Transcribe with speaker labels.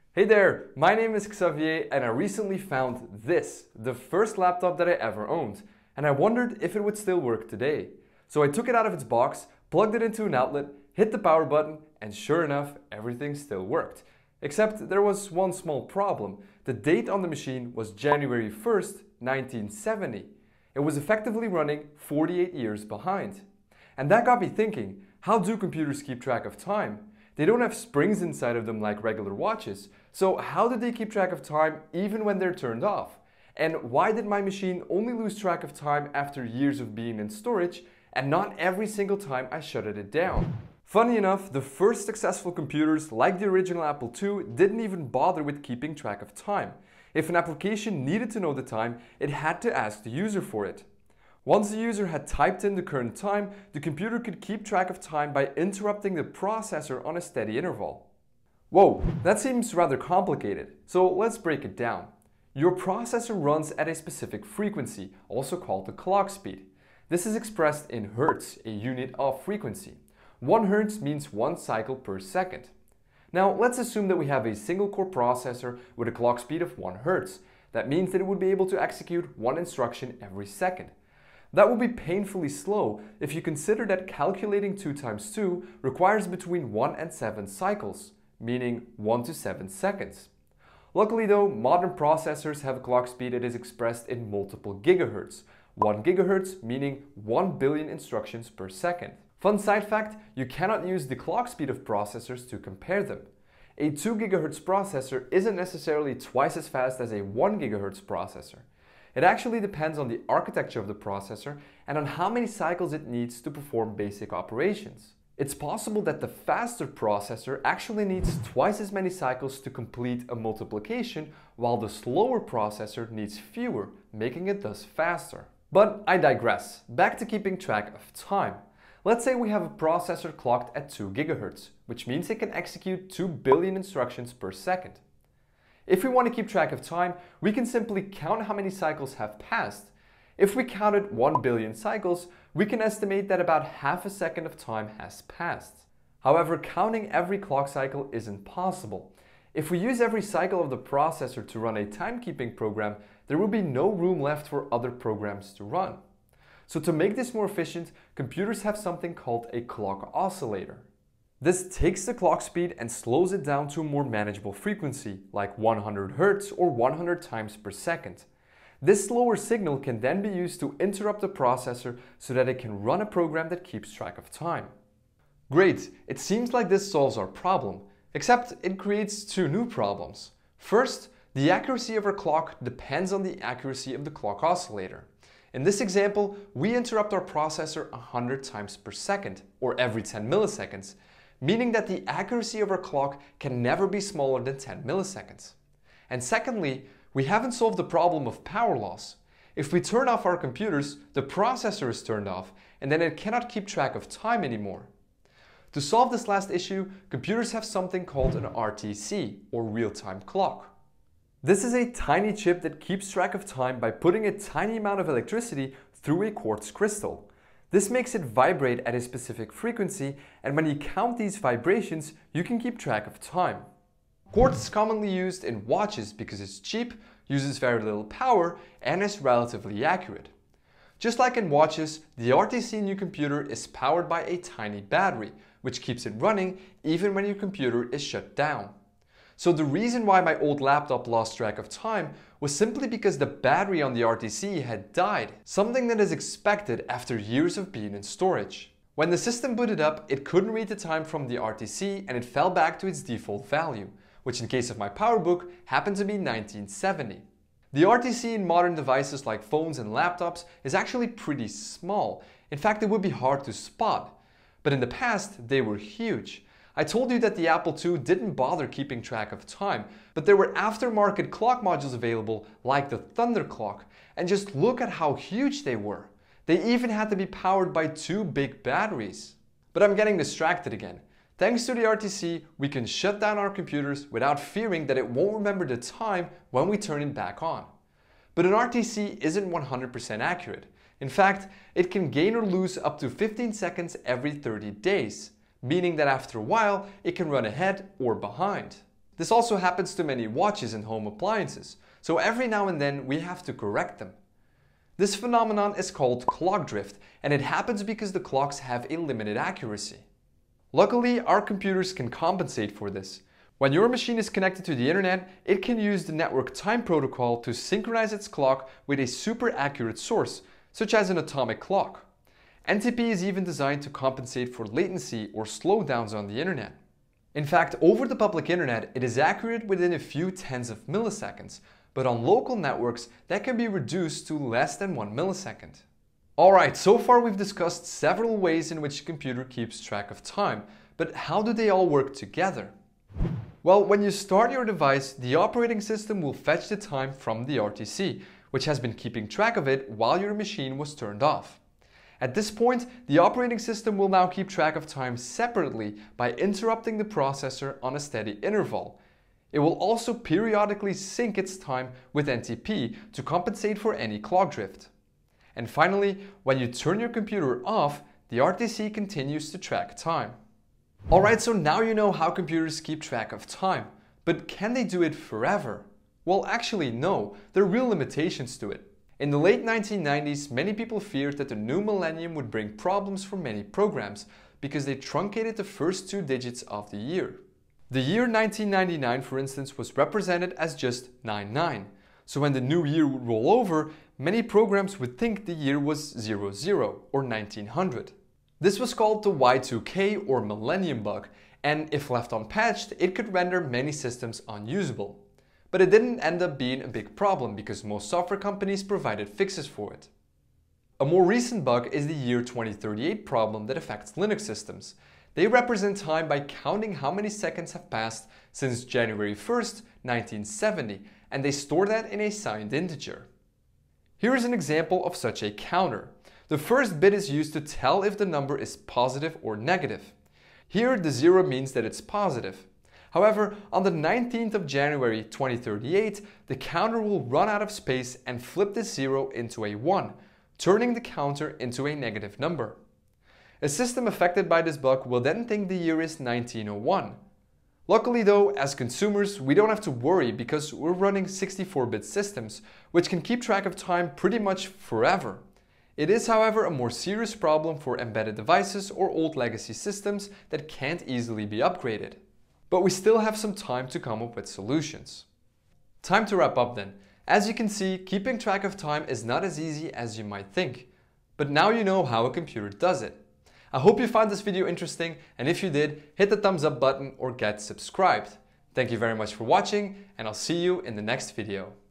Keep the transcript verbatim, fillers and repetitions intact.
Speaker 1: Hey there, my name is Xavier and I recently found this, the first laptop that I ever owned, and I wondered if it would still work today. So I took it out of its box, plugged it into an outlet, hit the power button, and sure enough, everything still worked. Except there was one small problem. The date on the machine was January first, nineteen seventy. It was effectively running forty-eight years behind. And that got me thinking, how do computers keep track of time? They don't have springs inside of them like regular watches, so how do they keep track of time even when they're turned off? And why did my machine only lose track of time after years of being in storage and not every single time I shutted it down? Funny enough, the first successful computers, like the original Apple two, didn't even bother with keeping track of time. If an application needed to know the time, it had to ask the user for it. Once the user had typed in the current time, the computer could keep track of time by interrupting the processor on a steady interval. Whoa, that seems rather complicated, so let's break it down. Your processor runs at a specific frequency, also called the clock speed. This is expressed in hertz, a unit of frequency. One hertz means one cycle per second. Now let's assume that we have a single core processor with a clock speed of one hertz. That means that it would be able to execute one instruction every second. That would be painfully slow if you consider that calculating two times two requires between one and seven cycles, meaning one to seven seconds. Luckily though, modern processors have a clock speed that is expressed in multiple gigahertz. one gigahertz meaning one billion instructions per second. Fun side fact, you cannot use the clock speed of processors to compare them. A two gigahertz processor isn't necessarily twice as fast as a one gigahertz processor. It actually depends on the architecture of the processor and on how many cycles it needs to perform basic operations. It's possible that the faster processor actually needs twice as many cycles to complete a multiplication, while the slower processor needs fewer, making it thus faster. But I digress. Back to keeping track of time. Let's say we have a processor clocked at two gigahertz, which means it can execute two billion instructions per second. If we want to keep track of time, we can simply count how many cycles have passed. If we counted one billion cycles, we can estimate that about half a second of time has passed. However, counting every clock cycle isn't possible. If we use every cycle of the processor to run a timekeeping program, there will be no room left for other programs to run. So to make this more efficient, computers have something called a clock oscillator. This takes the clock speed and slows it down to a more manageable frequency, like one hundred hertz or one hundred times per second. This slower signal can then be used to interrupt the processor so that it can run a program that keeps track of time. Great, it seems like this solves our problem, except it creates two new problems. First, the accuracy of our clock depends on the accuracy of the clock oscillator. In this example, we interrupt our processor one hundred times per second, or every ten milliseconds, meaning that the accuracy of our clock can never be smaller than ten milliseconds. And secondly, we haven't solved the problem of power loss. If we turn off our computers, the processor is turned off, and then it cannot keep track of time anymore. To solve this last issue, computers have something called an R T C, or real-time clock. This is a tiny chip that keeps track of time by putting a tiny amount of electricity through a quartz crystal. This makes it vibrate at a specific frequency, and when you count these vibrations, you can keep track of time. Quartz is commonly used in watches because it's cheap, uses very little power, and is relatively accurate. Just like in watches, the R T C in your computer is powered by a tiny battery, which keeps it running even when your computer is shut down. So the reason why my old laptop lost track of time was simply because the battery on the R T C had died, something that is expected after years of being in storage. When the system booted up, it couldn't read the time from the R T C and it fell back to its default value, which in case of my PowerBook happened to be nineteen seventy. The R T C in modern devices like phones and laptops is actually pretty small. In fact, it would be hard to spot. But in the past, they were huge. I told you that the Apple two didn't bother keeping track of time, but there were aftermarket clock modules available like the Thunder clock, and just look at how huge they were. They even had to be powered by two big batteries. But I'm getting distracted again. Thanks to the R T C, we can shut down our computers without fearing that it won't remember the time when we turn it back on. But an R T C isn't one hundred percent accurate. In fact, it can gain or lose up to fifteen seconds every thirty days. Meaning that after a while, it can run ahead or behind. This also happens to many watches and home appliances, so every now and then we have to correct them. This phenomenon is called clock drift, and it happens because the clocks have a limited accuracy. Luckily, our computers can compensate for this. When your machine is connected to the internet, it can use the network time protocol to synchronize its clock with a super accurate source, such as an atomic clock. N T P is even designed to compensate for latency or slowdowns on the internet. In fact, over the public internet, it is accurate within a few tens of milliseconds, but on local networks, that can be reduced to less than one millisecond. Alright, so far we've discussed several ways in which a computer keeps track of time, but how do they all work together? Well, when you start your device, the operating system will fetch the time from the R T C, which has been keeping track of it while your machine was turned off. At this point, the operating system will now keep track of time separately by interrupting the processor on a steady interval. It will also periodically sync its time with N T P to compensate for any clock drift. And finally, when you turn your computer off, the R T C continues to track time. Alright, so now you know how computers keep track of time. But can they do it forever? Well, actually no, there are real limitations to it. In the late nineteen nineties, many people feared that the new millennium would bring problems for many programs because they truncated the first two digits of the year. The year nineteen ninety-nine, for instance, was represented as just nine nine. So when the new year would roll over, many programs would think the year was zero zero or nineteen hundred. This was called the Y two K or millennium bug, and if left unpatched, it could render many systems unusable. But it didn't end up being a big problem because most software companies provided fixes for it. A more recent bug is the year twenty thirty-eight problem that affects Linux systems. They represent time by counting how many seconds have passed since January first, nineteen seventy, and they store that in a signed integer. Here is an example of such a counter. The first bit is used to tell if the number is positive or negative. Here the zero means that it's positive. However, on the nineteenth of January twenty thirty-eight, the counter will run out of space and flip this zero into a one, turning the counter into a negative number. A system affected by this bug will then think the year is nineteen oh one. Luckily though, as consumers, we don't have to worry because we're running sixty-four bit systems, which can keep track of time pretty much forever. It is, however, a more serious problem for embedded devices or old legacy systems that can't easily be upgraded. But we still have some time to come up with solutions. Time to wrap up then. As you can see, keeping track of time is not as easy as you might think. But now you know how a computer does it. I hope you found this video interesting, and if you did, hit the thumbs up button or get subscribed. Thank you very much for watching, and I'll see you in the next video.